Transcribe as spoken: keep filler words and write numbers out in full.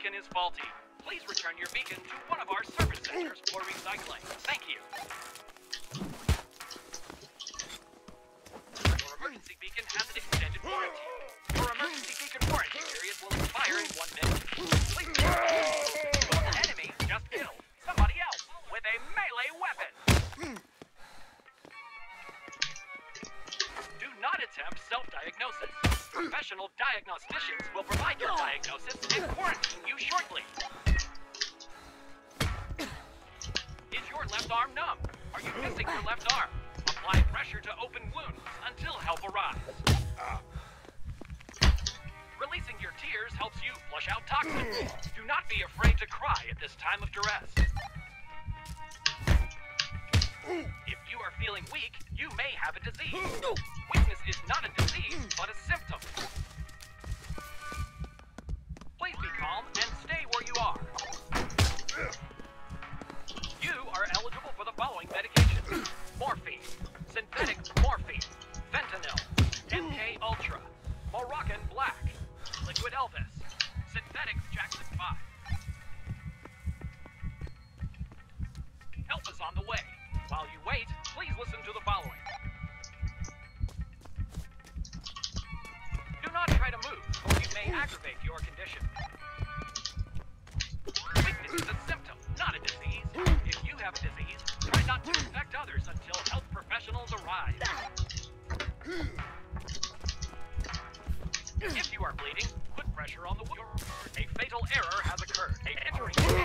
beacon is faulty. Please return your beacon to one of our service centers for recycling. Thank you. Your emergency beacon has an extended warranty. Your emergency beacon warranty period will expire in one minute. Please be careful. Your enemy just killed somebody else with a melee weapon. Do not attempt self-diagnosis. Professional diagnosticians will provide your diagnosis and quarantine you shortly. Is your left arm numb? Are you missing your left arm? Apply pressure to open wounds until help arrives. Releasing your tears helps you flush out toxins. Do not be afraid to cry at this time of duress. If you are feeling weak, you may have a disease. Weakness is not a disease, but a symptom. Please be calm and stay where you are. You are eligible for the following medications: morphine, synthetic morphine, fentanyl, M K Ultra, Moroccan Black, Liquid Elvis, synthetic Jackson five. Help is on the way. While you wait, please listen to the following. Do not try to move, or you may aggravate your condition. Weakness is a symptom, not a disease. If you have a disease, try not to infect others until health professionals arrive. If you are bleeding, put pressure on the wound. A fatal error has occurred. A entering